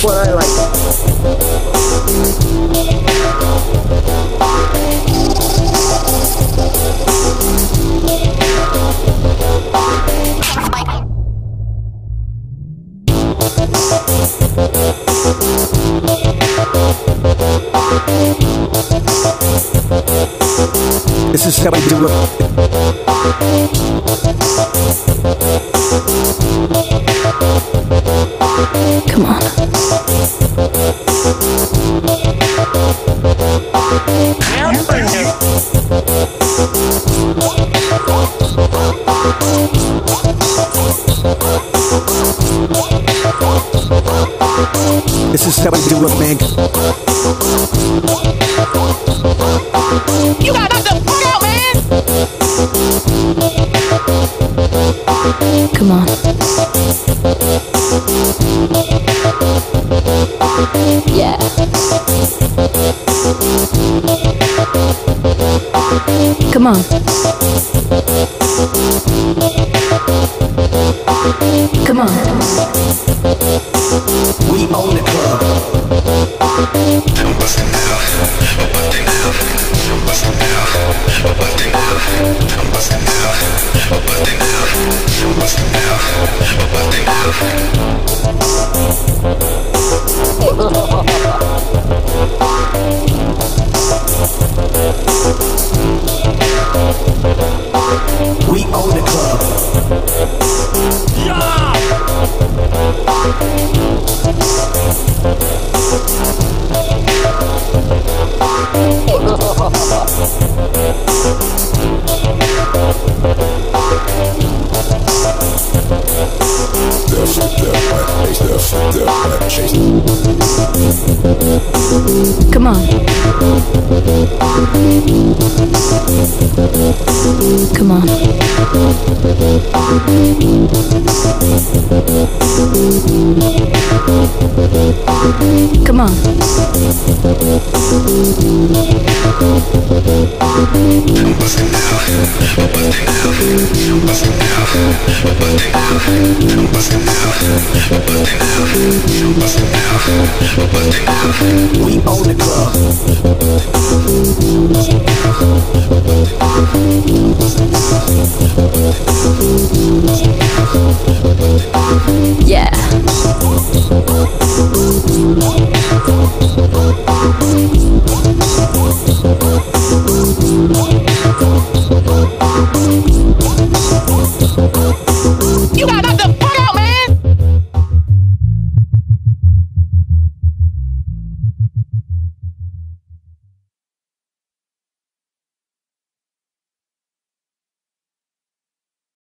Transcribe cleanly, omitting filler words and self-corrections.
what I like. This is how we do it. Come on. This is how we do it, man. You gotta knock the fuck out, man! Come on. Yeah. Come on. Come on. We own the club. I'm bustin' now, I'm bustin' now, I'm bustin' now, I'm bustin' now, I'm bustin' now, I'm bustin' now, I'm bustin' now, I'm bustin' now. We own the club. Yeah! Come on. Come on. Come on. I'm bustin' now, I'm bustin' now, I'm bustin' now, I'm bustin' now, I'm bustin' now, I'm bustin' now, I'm bustin' now, I'm bustin' now. We own the club. Yeah.